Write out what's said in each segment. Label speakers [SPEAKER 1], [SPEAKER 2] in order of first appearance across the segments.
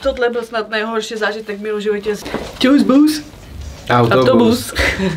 [SPEAKER 1] Tohle byl snad nejhorší zážitek v mém životě. Čus bus. Autobus.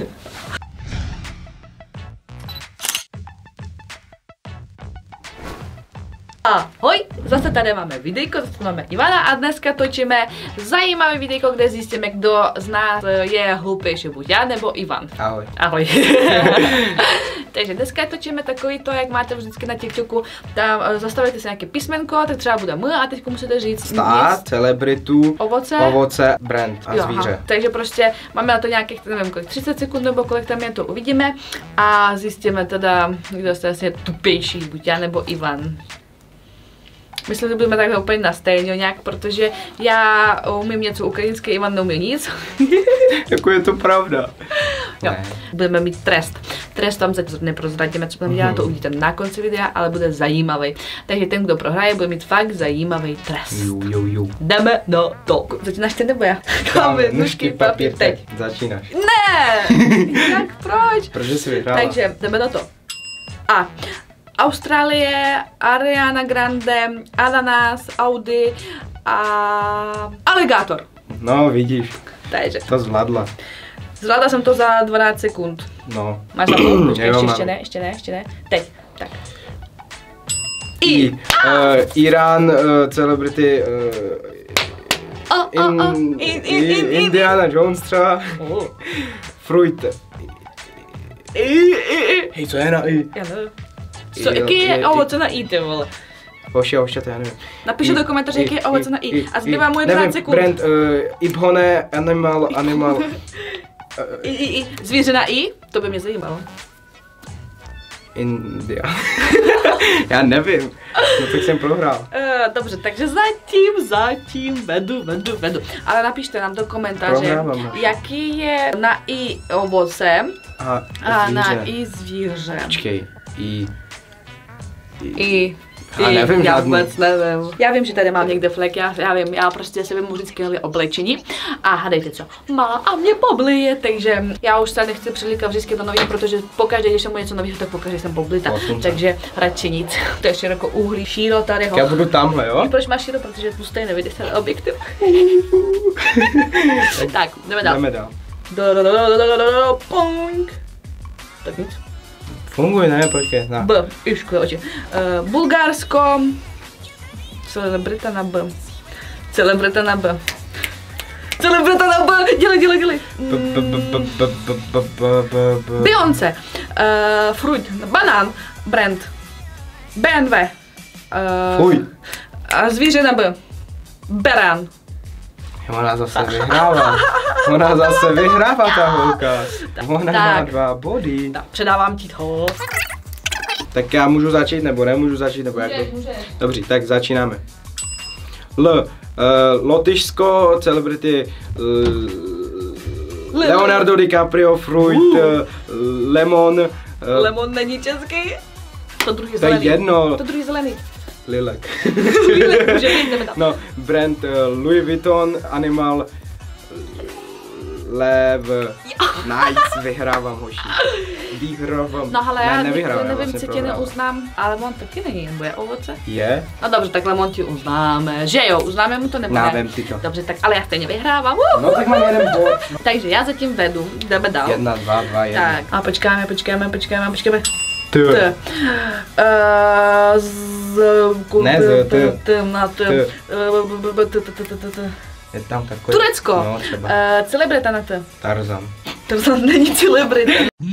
[SPEAKER 1] Ahoj, zase tady máme videjko, zase máme Ivana a dneska točíme zajímavé videjko, kde zjistíme, kdo z nás je hloupější, buď já nebo Ivan.
[SPEAKER 2] Ahoj.
[SPEAKER 1] Ahoj. Takže dneska točíme takový to, jak máte vždycky na TikToku, tam zastavíte si nějaké písmenko, tak třeba bude M a teď musíte říct
[SPEAKER 2] stát, celebritu, ovoce, brand a zvíře.
[SPEAKER 1] Aha. Takže prostě máme na to nějakých, nevím kolik, 30 sekund nebo kolik tam je, to uvidíme a zjistíme teda, kdo jste vlastně tupější, buď já nebo Ivan. Myslím, že budeme takhle úplně na stejně nějak, protože já umím něco ukrajinské, Ivan neumí nic.
[SPEAKER 2] Jako je to pravda.
[SPEAKER 1] Jo. Budeme mít trest. Trest tam teď neprozradíme, co budeme dělat, to uvidíte na konci videa, ale bude zajímavý. Takže ten, kdo prohraje, bude mít fakt zajímavý trest.
[SPEAKER 2] Jo.
[SPEAKER 1] Jdeme na to. Začínáš ty nebo já? Kámen, nůžky, papír, teď.
[SPEAKER 2] Začínáš.
[SPEAKER 1] Ne! Jak proč?
[SPEAKER 2] Protože jsi vyhrála.
[SPEAKER 1] Takže jdeme na to. A Austrálie, Ariana Grande, ananas, Audi a aligátor.
[SPEAKER 2] No, vidíš.
[SPEAKER 1] Takže.
[SPEAKER 2] To zvládla.
[SPEAKER 1] Zvládla jsem to za 12 sekund.
[SPEAKER 2] No.
[SPEAKER 1] Máš za to? Ještě ne. Teď. Tak.
[SPEAKER 2] Irán, celebrity, Indiana Jones třeba. Fruit. Hej, co je na I?
[SPEAKER 1] Já nevím. Jaký je ovoce na I, ty vole?
[SPEAKER 2] Hoši, to já nevím.
[SPEAKER 1] Napište do komentáře, jaký je ovoce na I. A zbývá mu jen 12 sekund.
[SPEAKER 2] Brand, Ibhone, animal.
[SPEAKER 1] Zvíře na I? To by mě zajímalo.
[SPEAKER 2] India. Já nevím. No tak jsem prohrál.
[SPEAKER 1] Dobře, takže zatím vedu. Ale napište nám do komentáře, jaký je na I ovoce a na I zvíře.
[SPEAKER 2] Počkej,
[SPEAKER 1] já vůbec nevím. Já vím, že tady mám někde flek, já vím, já prostě si vím vždycky oblečení a hádejte co, má a mě poblije, takže já už se nechci přelíkat vždycky do nových, protože pokaždé, když jsem mu něco nového, tak pokaždé jsem poblita, takže radši nic. To je široko uhlí, šíro tady ho.
[SPEAKER 2] Já budu tamhle, jo?
[SPEAKER 1] Proč máš šíro, protože tu stejně nevidíš ten objektiv. Tak, jdeme dál. Punk. Tak nic.
[SPEAKER 2] Funguje, ne, počkej, na.
[SPEAKER 1] B, iško, oči. Bulgarsko. Celebrita na B. Dělej. Beyoncé. Fruit. Banán. Brand. BMW.
[SPEAKER 2] Fuj.
[SPEAKER 1] Zvíře na B. Beran.
[SPEAKER 2] Ona zase vyhrává ta holka. Ona má 2 body.
[SPEAKER 1] Tak, předávám ti to.
[SPEAKER 2] Tak já můžu začít nebo nemůžu začít nebo jak?
[SPEAKER 1] Můžeš.
[SPEAKER 2] Dobře, tak začínáme. Lotyšsko, celebrity Leonardo DiCaprio, Fruit, Lemon.
[SPEAKER 1] Lemon není český. To druhý zelený.
[SPEAKER 2] To je jedno.
[SPEAKER 1] To druhý zelený.
[SPEAKER 2] Lilek.
[SPEAKER 1] Může být, jdeme tam.
[SPEAKER 2] No, brand Louis Vuitton, animal, lev, nice, vyhrávám hoši.
[SPEAKER 1] No ale já nevím,
[SPEAKER 2] vlastně
[SPEAKER 1] co tě neuznám, ale lemon taky není, nebo je ovoce?
[SPEAKER 2] Je?
[SPEAKER 1] No dobře, tak lemon ti uznáme, že jo, uznáme mu to nebo ne?
[SPEAKER 2] Návím ty to.
[SPEAKER 1] Dobře, tak ale já stejně vyhrávám.
[SPEAKER 2] No tak mám jeden bod.
[SPEAKER 1] Takže já zatím vedu, jdeme dál.
[SPEAKER 2] 1, 2, 2, 1.
[SPEAKER 1] Tak a počkáme.
[SPEAKER 2] T. Je tam takový.
[SPEAKER 1] Turecko.
[SPEAKER 2] No, třeba.
[SPEAKER 1] Celebrita na T.
[SPEAKER 2] Tarzan.
[SPEAKER 1] Tarzan není celebrita.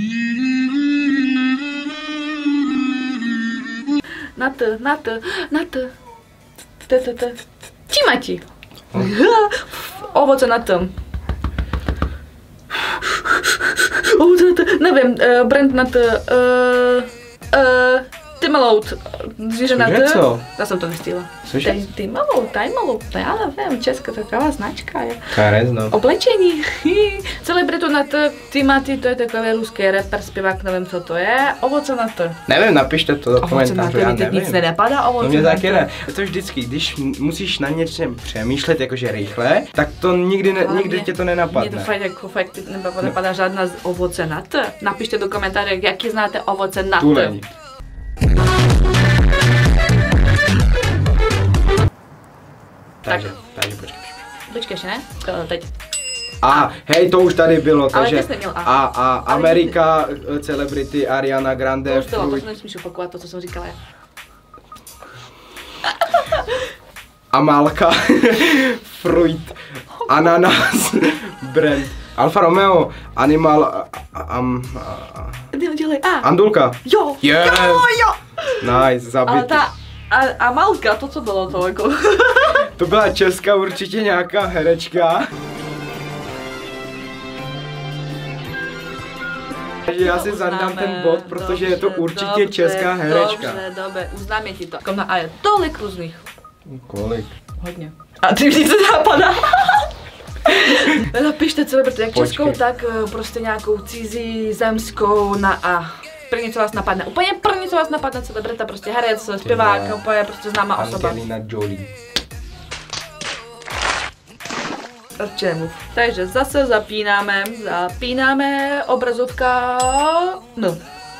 [SPEAKER 1] Na T. Timati. Ovoce na T. Nevím, brand na T. Timalout, zvíře na T. Já jsem to nestihla. Timalout, já nevím, česká taková značka je.
[SPEAKER 2] Karezno.
[SPEAKER 1] Oblečení. Celebritu na T, Timati, to je takový ruský rapper, zpěvák, nevím co to je. Ovoce na T.
[SPEAKER 2] Nevím, napište to do komentářů, já nevím.
[SPEAKER 1] Nic nenapadá, ovoce
[SPEAKER 2] no mě
[SPEAKER 1] na
[SPEAKER 2] taky
[SPEAKER 1] T.
[SPEAKER 2] ne. To vždycky, když musíš na něčem přemýšlet jakože rychle, tak to nikdy tě to nenapadne.
[SPEAKER 1] Mně to fakt nenapadá žádná ovoce na T. Napište do komentářů, jaký znáte ovoce na T.
[SPEAKER 2] Takže počkej.
[SPEAKER 1] Počkej, ne? Teď.
[SPEAKER 2] A, hej, to už tady bylo, takže
[SPEAKER 1] ty jsi neměl
[SPEAKER 2] a Amerika, celebrity, Ariana Grande,
[SPEAKER 1] to už bylo, to nesmíš opakovat to, co jsem říkala já.
[SPEAKER 2] Amalka, Fruit, Ananas, Brand, Alfa Romeo, Animal,
[SPEAKER 1] Dělej A.
[SPEAKER 2] Andulka.
[SPEAKER 1] Jo,
[SPEAKER 2] yes.
[SPEAKER 1] jo.
[SPEAKER 2] Nice, zabitý.
[SPEAKER 1] Ale ta Amalka, to co bylo to jako?
[SPEAKER 2] To byla česká určitě nějaká herečka. Takže já si zadám ten bod, protože je to určitě česká herečka.
[SPEAKER 1] Dobře, uznáme ti to. A je tolik různých.
[SPEAKER 2] Kolik?
[SPEAKER 1] Hodně. A ty mě to napadá. Napište celebritu jak českou, tak prostě nějakou cizí, zemskou na A. První, co vás napadne. Úplně první, co vás napadne, celebrita, prostě herec, zpěvák, úplně prostě známá osoba.
[SPEAKER 2] Angelina Jolie.
[SPEAKER 1] Čemu? Takže zase zapínáme obrazovka, no.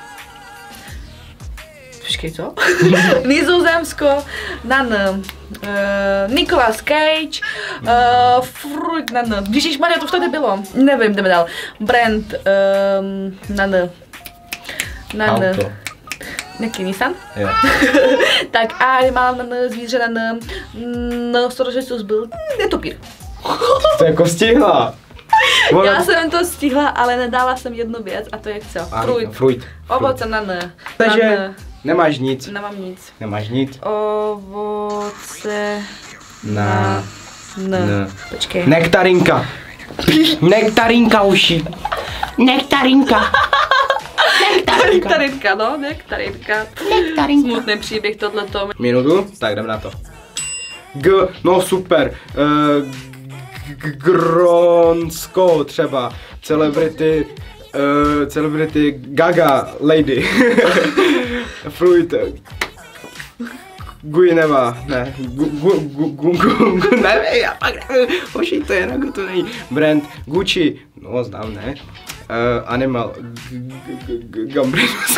[SPEAKER 1] Počkej, co? Nizozemsko, na N. Nicolas Cage, Fruit na N. Ježišmarja, to už tady bylo. Nevím, jdeme dál. Brand, na N. Na N. Nějaký Nissan?
[SPEAKER 2] Jo.
[SPEAKER 1] Tak a mám na N, zvíře na N. Nosorožec byl netopír.
[SPEAKER 2] To jako stihla.
[SPEAKER 1] Já jsem to stihla, ale nedala jsem jednu věc a to je co?
[SPEAKER 2] Fruit.
[SPEAKER 1] Ovoce na N.
[SPEAKER 2] Takže nemáš nic.
[SPEAKER 1] Nemám nic.
[SPEAKER 2] Nemáš nic.
[SPEAKER 1] Ovoce
[SPEAKER 2] na
[SPEAKER 1] N. Počkej.
[SPEAKER 2] Nektarinka. Nektarinka uši. Nektarinka.
[SPEAKER 1] Nektarinka, no, nektarinka. Smutný příběh tohleto.
[SPEAKER 2] Minutu? Tak jdem na to. No super. Gronsko třeba. Celebrity Gaga Lady. Fruit. Guineva, ne. Nevím, já pak nevím. Hoši, to je jako to není. Brand Gucci. No, znám, ne. Animal. Gambrinus.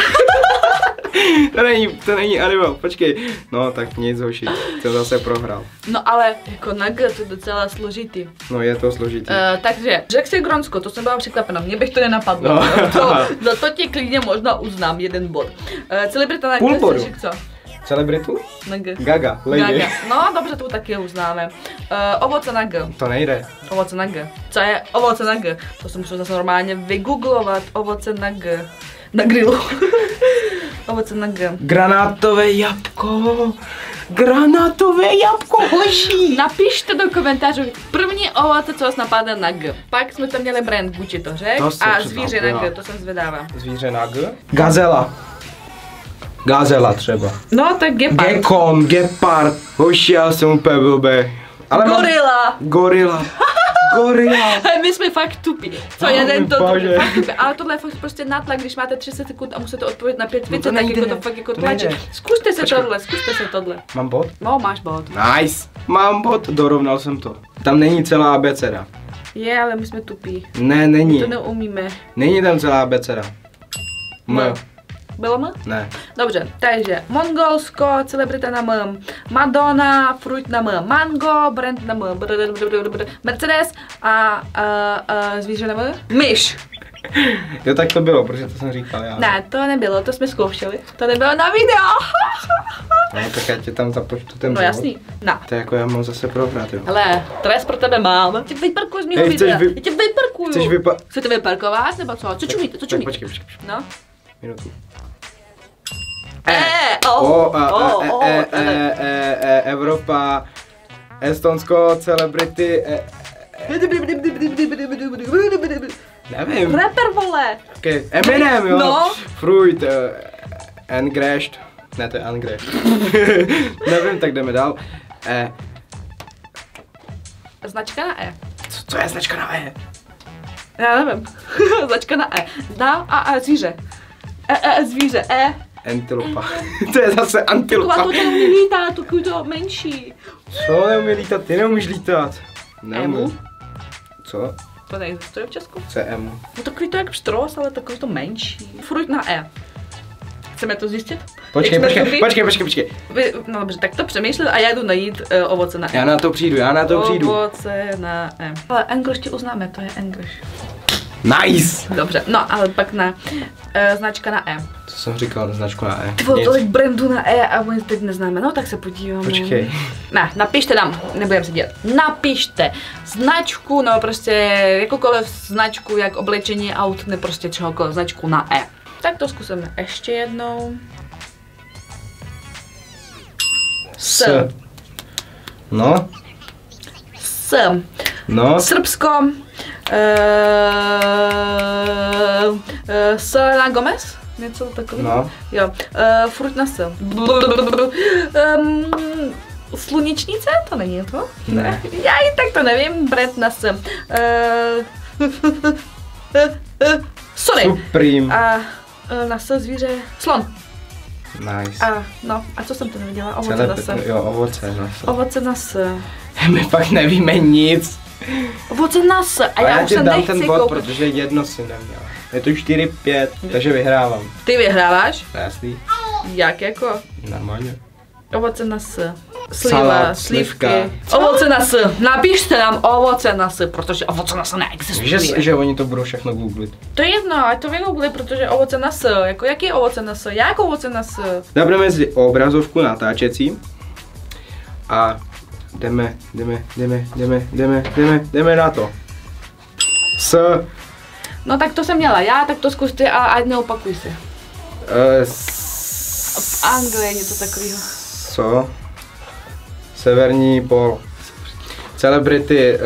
[SPEAKER 2] To není animal, počkej. No tak nic, hoši, to zase prohrál.
[SPEAKER 1] No ale jako na G to je docela složitý.
[SPEAKER 2] No je to složitý.
[SPEAKER 1] Takže, řekl si Gronsko, to jsem byla překvapena, mě bych to nenapadlo.
[SPEAKER 2] No.
[SPEAKER 1] Za to ti klidně možná uznám jeden bod. Celebrita na
[SPEAKER 2] G,
[SPEAKER 1] jsi co?
[SPEAKER 2] Celebritu?
[SPEAKER 1] Na G.
[SPEAKER 2] Gaga, Lady.
[SPEAKER 1] Gaga. No dobře, to taky uznáme. Ovoce na G.
[SPEAKER 2] To nejde.
[SPEAKER 1] Ovoce na G. Co je ovoce na G? To jsem musel zase normálně vygooglovat. Ovoce na G. Na grilu. Ovoce na G.
[SPEAKER 2] Granátové jabko. Granátové jabko, hoší.
[SPEAKER 1] Napište do komentářů první ovoce, co vás napadne na G. Pak jsme tam měli brand Gucci, to řekl. A zvíře na G, to jsem zvědává.
[SPEAKER 2] Zvíře na G? Gazela. Gazela třeba.
[SPEAKER 1] No tak gepard.
[SPEAKER 2] Gekon, gepard. Hoši, já jsem úplně blbý.
[SPEAKER 1] Gorila.
[SPEAKER 2] Gorila. Gorila.
[SPEAKER 1] My jsme fakt tupí. Co jeden to fakt tupí. Ale tohle je fakt prostě nátlak, když máte 30 sekund a musíte odpovědět na 5 věcí, tak jako to fakt jako tlačí. Zkuste se tohle.
[SPEAKER 2] Mám bod?
[SPEAKER 1] No, máš bod.
[SPEAKER 2] Nice. Mám bod, dorovnal jsem to. Tam není celá abeceda.
[SPEAKER 1] Je, ale my jsme tupí.
[SPEAKER 2] Ne, není.
[SPEAKER 1] My to neumíme.
[SPEAKER 2] Není tam celá abeceda.
[SPEAKER 1] M. Bylo M?
[SPEAKER 2] Ne.
[SPEAKER 1] Dobře, takže Mongolsko, celebrita na M, Madonna, Fruit na M, Mango, Brand na M, Mercedes a zvíře na M, myš.
[SPEAKER 2] Jo, tak to bylo, protože to jsem říkal já.
[SPEAKER 1] Ne, to nebylo, to jsme zkoušeli. To nebylo na video.
[SPEAKER 2] No, tak já tě tam započtu ten bod.
[SPEAKER 1] No jasný, no.
[SPEAKER 2] To je jako já mám zase prohrát, jo.
[SPEAKER 1] Hele, trest pro tebe mám. Tě vyparkuju z mého videa. Já tě vyparkuju. Chcete vyparkovat nebo co? Co čumíte, co čumíte?
[SPEAKER 2] Počkej.
[SPEAKER 1] No.
[SPEAKER 2] Minutu. Evropa, Estonsko, celebrity, nevím.
[SPEAKER 1] Rapper, vole.
[SPEAKER 2] Okay. Eminem, jo.
[SPEAKER 1] No.
[SPEAKER 2] Fruit, Engrashed. Ne, to je Engrashed. Nevím, tak jdeme dál.
[SPEAKER 1] Značka na E.
[SPEAKER 2] Co je značka na E?
[SPEAKER 1] Já nevím. Značka na E. Dál a zvíře. Zvíře.
[SPEAKER 2] Antilopa. To je zase antilopa.
[SPEAKER 1] To neumí lítat, to menší.
[SPEAKER 2] Co neumí lítat? Ty neumíš lítat.
[SPEAKER 1] Emu?
[SPEAKER 2] Co?
[SPEAKER 1] To neexistuje v Česku?
[SPEAKER 2] Co je emu?
[SPEAKER 1] No takový to jak pštros, ale takový to menší. Fruit na E. Chceme to zjistit?
[SPEAKER 2] Počkej.
[SPEAKER 1] No dobře, tak to přemýšlím a já jdu najít ovoce na E.
[SPEAKER 2] Já na to přijdu.
[SPEAKER 1] Ovoce na E. Ale English ti uznáme, to je English.
[SPEAKER 2] Nice!
[SPEAKER 1] Dobře, no ale pak na značka na E.
[SPEAKER 2] Co jsem říkal, značku na E?
[SPEAKER 1] Ty vole, tolik brandů na E a my teď neznáme, no tak se podíváme.
[SPEAKER 2] Počkej.
[SPEAKER 1] Ne, napište nám, nebudeme se dělat. Napište značku, no prostě jakoukoliv značku, jak oblečení aut, ne prostě čehokoliv, značku na E. Tak to zkusíme ještě jednou. S.
[SPEAKER 2] No.
[SPEAKER 1] S.
[SPEAKER 2] No.
[SPEAKER 1] Srbsko. Selena Gomez? Něco takového?
[SPEAKER 2] No.
[SPEAKER 1] Jo. Furt na S. Slunečnice? To není to?
[SPEAKER 2] Ne.
[SPEAKER 1] Já i tak to nevím. Brand na S. Sony.
[SPEAKER 2] Supreme.
[SPEAKER 1] A na S zvíře. Slon.
[SPEAKER 2] Nice.
[SPEAKER 1] A co jsem to neviděla? Ovoce na S.
[SPEAKER 2] Jo, ovoce na S.
[SPEAKER 1] Ovoce na S.
[SPEAKER 2] My fakt nevíme nic.
[SPEAKER 1] Ovoce na S. A já už
[SPEAKER 2] ti
[SPEAKER 1] se
[SPEAKER 2] dám
[SPEAKER 1] nechci
[SPEAKER 2] ten bod,
[SPEAKER 1] koupit.
[SPEAKER 2] protože jedno si neměla. Je to 4-5, takže vyhrávám.
[SPEAKER 1] Ty vyhráváš?
[SPEAKER 2] Jasný.
[SPEAKER 1] Jak jako?
[SPEAKER 2] Normálně.
[SPEAKER 1] Ovoce na S. Sliva,
[SPEAKER 2] Salát,
[SPEAKER 1] slívky.
[SPEAKER 2] slivka.
[SPEAKER 1] Ovoce na S. Napište nám ovoce na S, protože ovoce na S neexistuje.
[SPEAKER 2] Víš, že oni to budou všechno googlit.
[SPEAKER 1] To je jedno, ať to vygooglí, protože ovoce na S. Jako jaký ovoce na S? Jak ovoce na S?
[SPEAKER 2] Dáme si obrazovku natáčecí. A jdeme na to. S.
[SPEAKER 1] No tak to jsem měla já, tak to zkus ty a ať neopakuj se. V Anglii něco takového.
[SPEAKER 2] Co? Severní pol. Celebrity.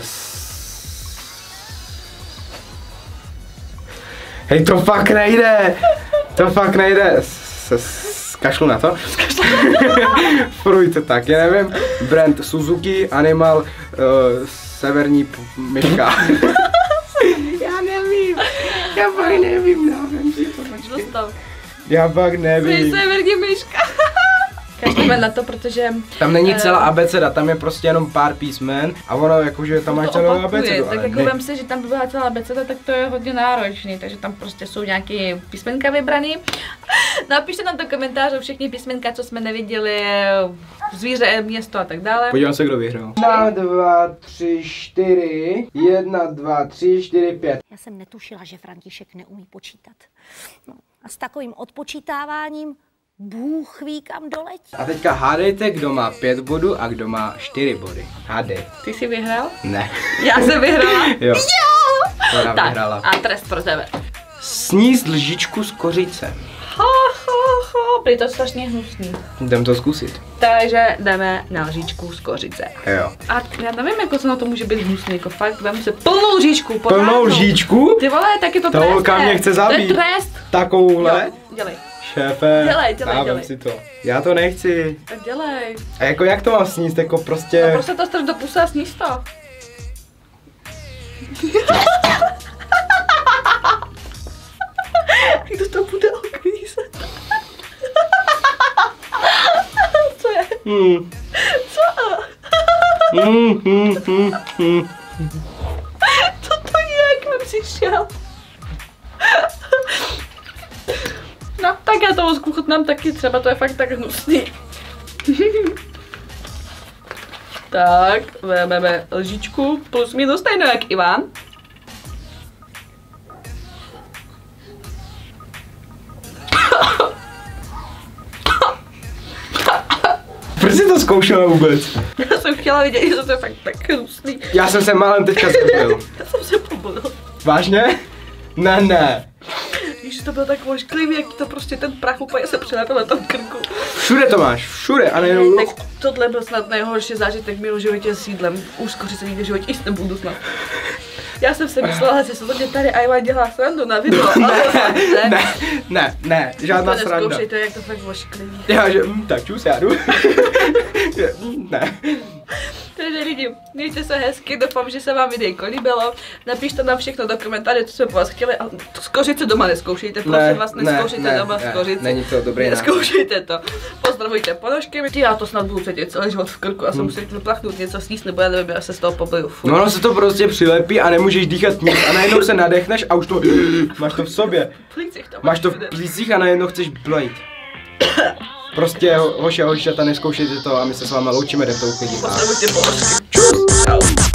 [SPEAKER 2] Hej, to fakt nejde! To fakt nejde! Kašlu na to. Furujte tak, já nevím. Brand Suzuki, Animal, severní myška. Já nevím. Já fakt nevím, nevím si to, počkej. Já fakt nevím.
[SPEAKER 1] Severní myška. Kašleme na to, protože...
[SPEAKER 2] Tam není celá abeceda, tam je prostě jenom pár písmen a ono jakože tam máš celou abecedu.
[SPEAKER 1] Tak jako vem si, že tam by byla celá abeceda, tak to je hodně náročný, takže tam prostě jsou nějaké písmenka vybraný. Napište nám do komentářů všechny písmenka, co jsme neviděli, zvíře, město a tak dále.
[SPEAKER 2] Podívám se, kdo vyhrál. 1, 2, 3, 4, 1, 2, 3, 4, 5.
[SPEAKER 3] Já jsem netušila, že František neumí počítat. No, a s takovým odpočítáváním Bůh ví, kam doletí.
[SPEAKER 2] A teďka hádejte, kdo má 5 bodů a kdo má 4 body. Hádej.
[SPEAKER 1] Ty jsi vyhrál?
[SPEAKER 2] Ne.
[SPEAKER 1] Já jsem vyhrála?
[SPEAKER 2] Jo.
[SPEAKER 1] Jo! Tak,
[SPEAKER 2] vyhrala.
[SPEAKER 1] a trest pro tebe.
[SPEAKER 2] Sníst lžičku s kořicem.
[SPEAKER 1] Prý to strašně hnusný.
[SPEAKER 2] Jdem to zkusit.
[SPEAKER 1] Takže jdeme na lžičku z kořice.
[SPEAKER 2] Jo.
[SPEAKER 1] A já nevím, jako co na to může být hnusný, jako fakt, vem si plnou lžičku,
[SPEAKER 2] Plnou lžičku?
[SPEAKER 1] Ty vole, tak je to
[SPEAKER 2] trest. Holka mě chce zabít.
[SPEAKER 1] To je trest.
[SPEAKER 2] Takovouhle?
[SPEAKER 1] Jo, dělej.
[SPEAKER 2] Šéfe,
[SPEAKER 1] dělej.
[SPEAKER 2] Si to. Já to nechci.
[SPEAKER 1] Tak dělej.
[SPEAKER 2] A jako jak to mám sníst, jako prostě...
[SPEAKER 1] No prostě to strč do pusy a sníst to. Kdo to bude okvízet? Co je? Co? Co to je, jak mi přišel? No, tak já toho zkuchutnám taky, třeba to je fakt tak hnusný. Tak, vezmeme lžičku, plus minus stejno jak Ivan.
[SPEAKER 2] Proč jsi to zkoušela vůbec?
[SPEAKER 1] Já jsem chtěla vidět, že to je fakt tak hnusný.
[SPEAKER 2] Já jsem se málem teďka zabil.
[SPEAKER 1] Já jsem se pobolil.
[SPEAKER 2] Vážně? Ne.
[SPEAKER 1] Víš, že to bylo tak ošklivý, jak to prostě ten prach úplně se přilepil na tom krku.
[SPEAKER 2] Všude to máš, všude a nejenom...
[SPEAKER 1] Tak tohle byl snad nejhorší zážitek v mém životě s jídlem. Už skoro se nikdy v životě jíst nebudu snad. Já jsem si myslela, že se to mě tady Ivan dělá srandu na video, ale
[SPEAKER 2] ne, žádná sranda.
[SPEAKER 1] Neskoušejte, jak to fakt ošklivý.
[SPEAKER 2] Já že, tak čus, já jdu. Ne.
[SPEAKER 1] Takže lidi, mějte se hezky, doufám, že se vám videjko líbilo. Napište nám všechno do komentářů, co jsme po vás chtěli. A skořice doma neskoušejte, prosím vás, neskoušejte doma skořice.
[SPEAKER 2] Není to dobrý nápad.
[SPEAKER 1] Neskoušejte to. Pozdravujte ponožky. Já to snad budu cítit celý život v krku a jsem muset vyplachnout něco sníst, nebo já nevím, já se z toho pobiju.
[SPEAKER 2] No ono se to prostě přilepí a nemůžeš dýchat nic a najednou se nadechneš a už to máš to v sobě. Máš to v plících a najednou chceš blejt. Prostě hoši a hošata, neskoušejte to a my se s vámi loučíme, jdem to uklidit.
[SPEAKER 1] Pozdravujte ponožky. Čus. Čau.